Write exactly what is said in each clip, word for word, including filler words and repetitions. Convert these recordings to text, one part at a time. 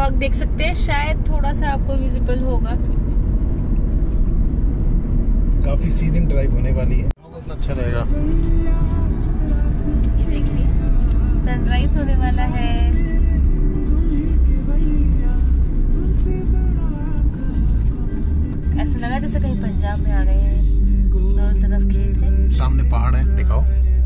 Fog देख सकते हैं, शायद थोड़ा सा आपको विजिबल होगा। काफी सीरियस ड्राइव होने वाली है, बहुत अच्छा रहेगा। ये देखिए सनराइज होने वाला है। ऐसा लगा जैसे कहीं पंजाब में आ गए हैं। दोनों तरफ खेत है, सामने पहाड़ है, दिखाओ।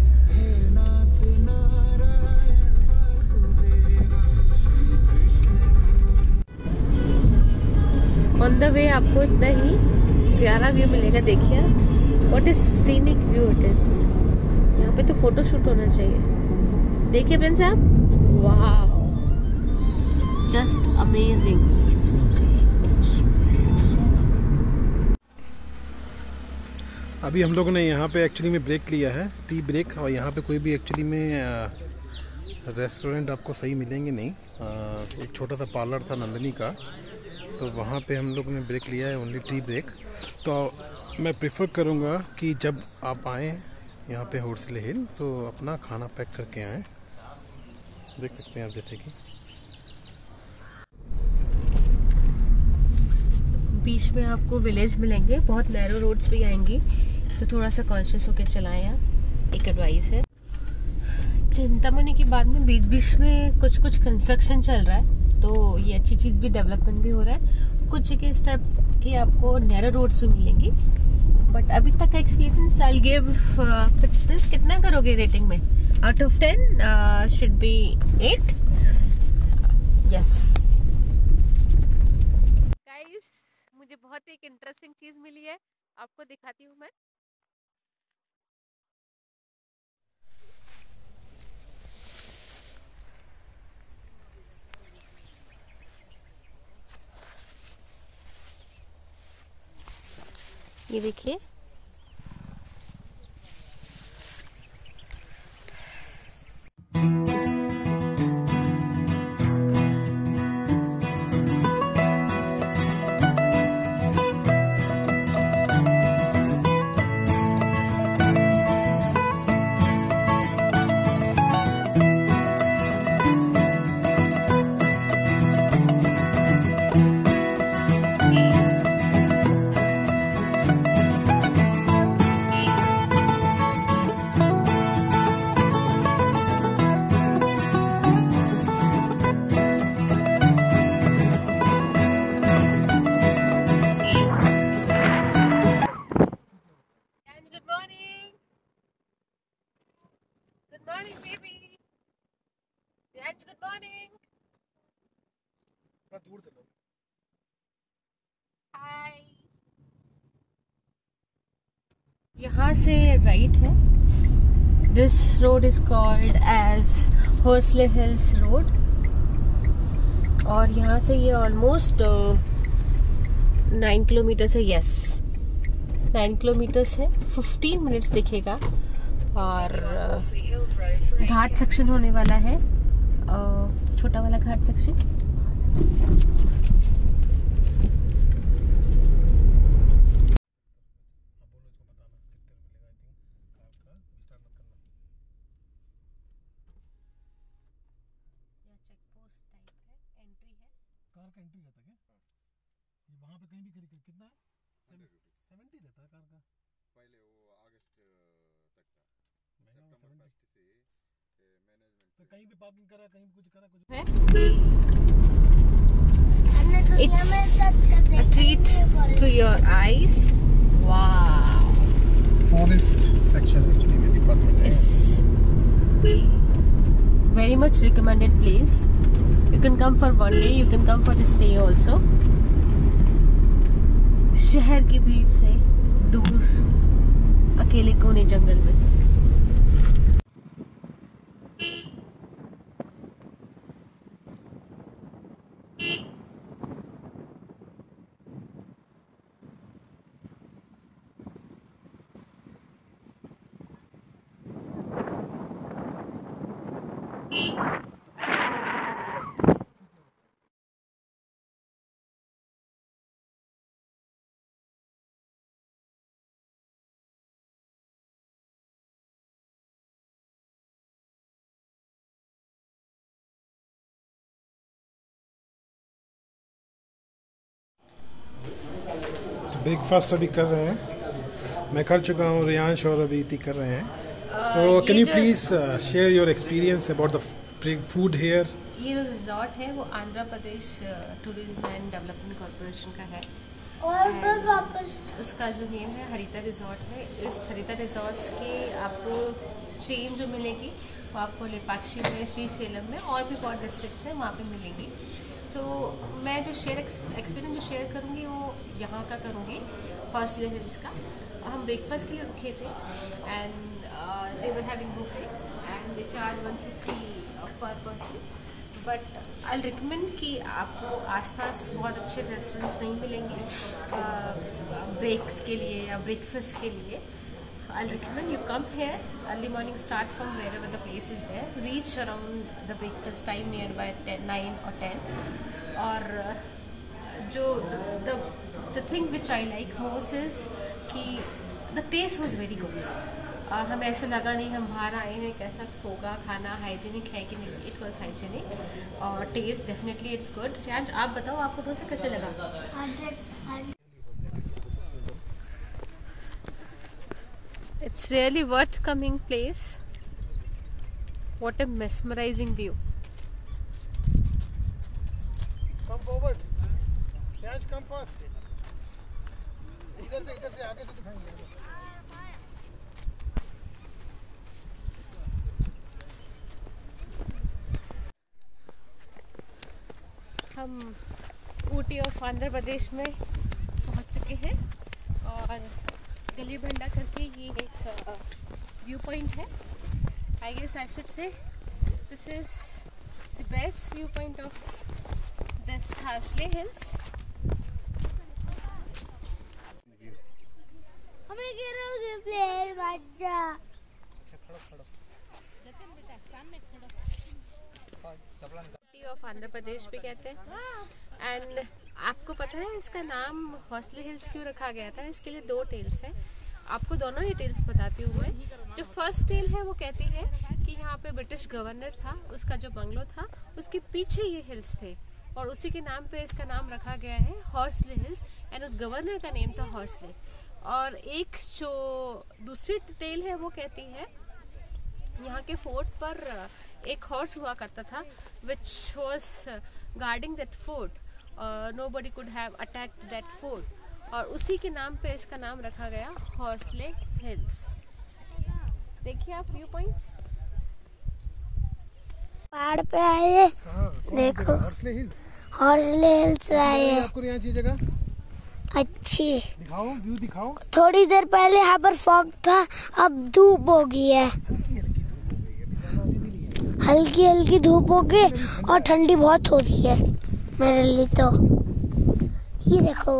ऑन द वे आपको इतना ही प्यारा व्यू मिलेगा। देखिए what is scenic view it is. यहाँ पे तो फोटो शूट होना चाहिए। देखिए फ्रेंड्स साहब, वाह, जस्ट अमेजिंग। अभी हम लोगों ने यहाँ पे एक्चुअली में ब्रेक लिया है, टी ब्रेक। और यहाँ पे कोई भी एक्चुअली में रेस्टोरेंट आपको सही मिलेंगे नहीं। आ, एक छोटा सा पार्लर था नंदिनी का, तो वहाँ पे हम लोग ने ब्रेक लिया है, ओनली टी ब्रेक। तो मैं प्रेफर करूँगा कि जब आप आएँ यहाँ पे होर्सले हिल तो अपना खाना पैक करके आएँ। देख सकते हैं आप जैसे कि बीच में आपको विलेज मिलेंगे, बहुत नैरो रोड्स भी आएंगी, तो थोड़ा सा कॉन्शियस होकर चलाएं आप, एक एडवाइस है। चिंतामणि की बात में बीच बीच में कुछ कुछ कंस्ट्रक्शन चल रहा है, तो ये अच्छी चीज भी, डेवलपमेंट भी हो रहा है। कुछ जगह इस टाइप की आपको नैरो रोड्स भी मिलेंगी, बट अभी तक का एक्सपीरियंस आई गिव फिटनेस। कितना करोगे रेटिंग में? Out of ten should be eight. Yes guys, मुझे बहुत एक इंटरेस्टिंग चीज मिली है, आपको दिखाती हूँ मैं। ये देखिए, Good morning, baby. Raj, good morning. दूर से लो। Hi. यहाँ से राइट है। This road is called as Horsley Hills Road. और यहाँ से ये ऑलमोस्ट नाइन किलोमीटर है। यस, नाइन किलोमीटर है, फिफ्टीन मिनट्स दिखेगा। और घाट सेक्शन होने वाला है, छोटा वाला घाट सेक्शन। कार का एंट्री रहता है क्या? ये वहाँ पे कहीं भी खरीद कितना है? सेवेंटी रहता है कार का। पहले वो अगस्त तक था, सितंबर फर्स्ट से मैनेजमेंट। तो कहीं भी पार्किंग करा, कहीं भी कुछ करा, कुछ It's a treat to your eyes. Wow. Forest section actually में डिपार्टमेंट है। Very much recommended place. You can come for one day, you can come for the stay also. शहर की भीड़ से दूर, अकेले कोने जंगल में। ब्रेकफास्ट अभी कर रहे हैं, मैं कर चुका हूँ, रियांश और अभी इति कर रहे हैं. So can you please share your experience about the food here? ये जो रिजॉर्ट है वो Andhra Pradesh tourism and development corporation का है और फिर वापस उसका जो नेम है हरिता रिजॉर्ट है. इस हरिता रिजॉर्ट्स के आपको चेन जो मिलेगी वो आपको लेपाक्षी में, श्रीशैलम में और भी बहुत डिस्ट्रिक्ट्स हैं वहाँ पे मिलेंगी. सो so, मैं जो शेयर एक्सपीरियंस जो शेयर करूँगी वो यहाँ का करूँगी हॉर्सले हिल्स का. हम ब्रेकफास्ट के लिए रुके थे and they were having buffet and they charge one fifty पर पर्सन. बट आई रिकमेंड कि आपको आसपास बहुत अच्छे रेस्टोरेंट्स नहीं मिलेंगे ब्रेक्स के लिए या ब्रेकफास्ट के लिए. I'll recommend you come here early morning, start from wherever the place is there, reach around the breakfast time nearby ten, nine or ten. और जो the the thing which I like most is कि the taste was very good. uh, हमें ऐसा लगा नहीं हम बाहर आए हैं कैसा होगा खाना, हाइजीनिक है कि नहीं. इट वॉज हाइजीनिक और टेस्ट डेफिनेटली इट्स गुड. आज आप बताओ आपको डोसा कैसे लगा? It's really worth coming place. What a mesmerizing view. Come forward. Yash, come first. इधर से इधर से आगे से दिखाएंगे. हम ऊटी ऑफ आंध्र प्रदेश में पहुंच चुके हैं और गली भंडा करके ये एक व्यू पॉइंट है. I guess I should say this is the best view point of this Horsley Hills. हमें गिरोगे प्लीज बच्चा. ऑफ आंध्र प्रदेश भी कहते हैं. एंड आपको पता है इसका नाम हॉर्सले हिल्स क्यों रखा गया था? इसके लिए दो टेल्स हैं. आपको दोनों ही टेल्स बताती हूँ मैं. जो फर्स्ट टेल है वो कहती है कि यहाँ पे ब्रिटिश गवर्नर था, उसका जो बंगलो था उसके पीछे ये हिल्स थे और उसी के नाम पे इसका नाम रखा गया है हॉर्सले हिल्स. एंड उस गवर्नर का नेम था हॉर्सले. और एक जो दूसरी टेल है वो कहती है यहाँ के फोर्ट पर एक हॉर्स हुआ करता था which was guarding that fort. Nobody could have attacked that fort और उसी के नाम पे इसका नाम रखा गया हॉर्सले हिल्स. देखिए आप व्यू पॉइंट पहाड़ पे आए. देखो हॉर्सले हिल्स. हॉर्सले हिल्स आए. आपको यहाँ की जगह अच्छी दिखाओ, व्यू दिखाओ. थोड़ी देर पहले यहाँ पर फॉग था, अब धूप हो गई है. हल्की हल्की धूप हो गई और ठंडी बहुत हो रही है मेरे लिए. तो ये देखो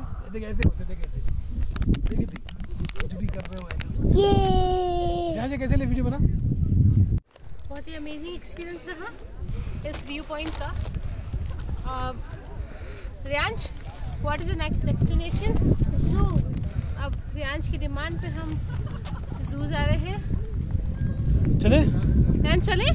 ये यहाँ कैसे ले वीडियो बना. बहुत ही अमेजिंग एक्सपीरियंस रहा इस व्यू पॉइंट का. Riyansh, what is the next destination? Zoo. अब रियांश की डिमांड पे हम जू जा रहे हैं. चले रियांश चले.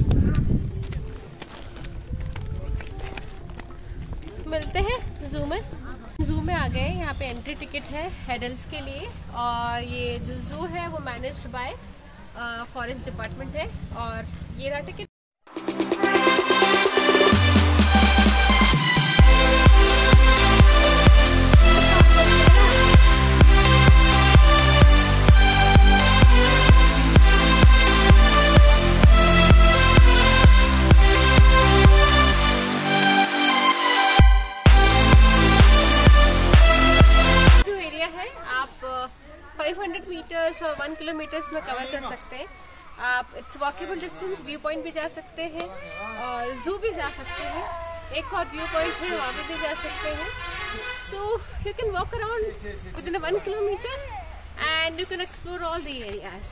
मिलते हैं जू में. जू में आ गए. यहाँ पे एंट्री टिकट है एडल्ट्स के लिए और ये जो जू है वो मैनेज्ड बाय फॉरेस्ट डिपार्टमेंट है. और ये रहा टिकट. फाइव हंड्रेड मीटर्स और वन किलोमीटर्स में कवर कर सकते हैं आप. It's walkable distance. View point भी जा सकते हैं और जू भी जा सकते हैं. एक और व्यू पॉइंट है वहाँ पे भी जा सकते हैं. So you can walk around within one kilometre and you can explore all the areas.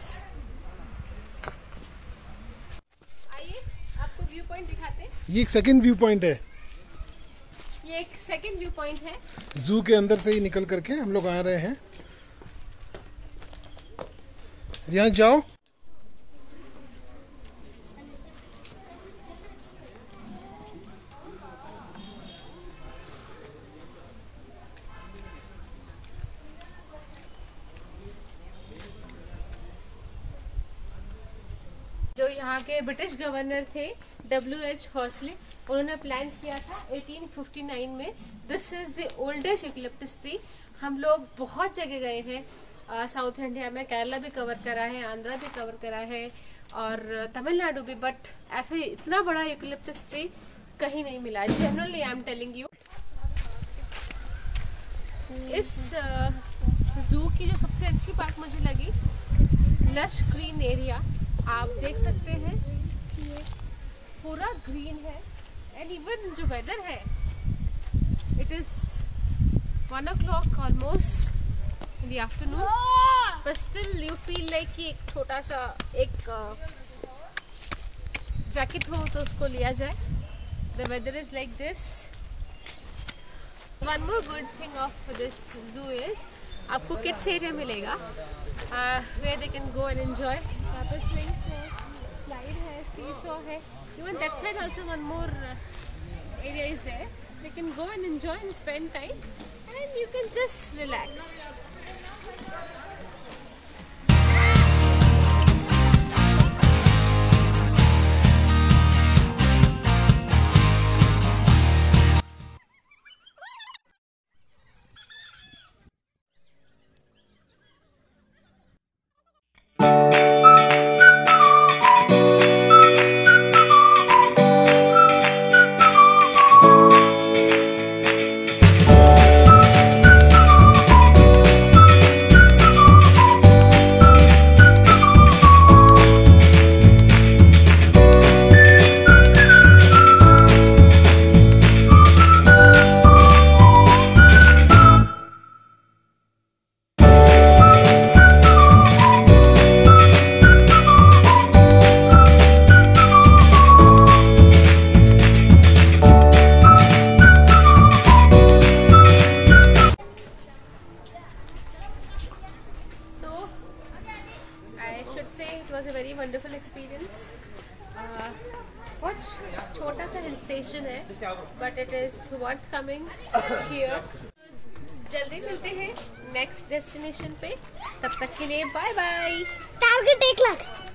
आइए आपको व्यू पॉइंट दिखाते हैं. ये एक सेकंड व्यू पॉइंट है. ये एक सेकंड व्यू पॉइंट है. जू के अंदर से ही निकल करके हम लोग आ रहे हैं. यहाँ जाओ. जो यहाँ के ब्रिटिश गवर्नर थे डब्ल्यू एच हॉर्सले, उन्होंने प्लान किया था एटीन फिफ्टी नाइन में। This is the oldest eucalyptus tree. हम लोग बहुत जगह गए हैं साउथ इंडिया में, केरला भी कवर करा है, आंध्रा भी कवर करा है और तमिलनाडु भी, बट ऐसे इतना बड़ा यूकलिप्टस ट्री कहीं नहीं मिला। Generally I am telling you. इस जू uh, की जो सबसे अच्छी बात मुझे लगी, लश ग्रीन एरिया आप देख सकते हैं, पूरा ग्रीन है। एंड इवन जो वेदर है, it is one o'clock almost in the afternoon, but still you feel like कि एक छोटा सा एक जैकेट हो तो उसको लिया जाए। The weather is like this. One more good thing of this zoo is आपको किड्स एरिया मिलेगा where they can go and enjoy। यहाँ पे swings है, slide है, seesaw है, even that side also one more area is there। They can go and enjoy and spend time and you can just relax। Wonderful experience. बहुत छोटा सा hill station है, but it is worth coming here. जल्दी मिलते हैं next destination पे, तब तक के लिए बाय बाय। टारगेट एक लाख।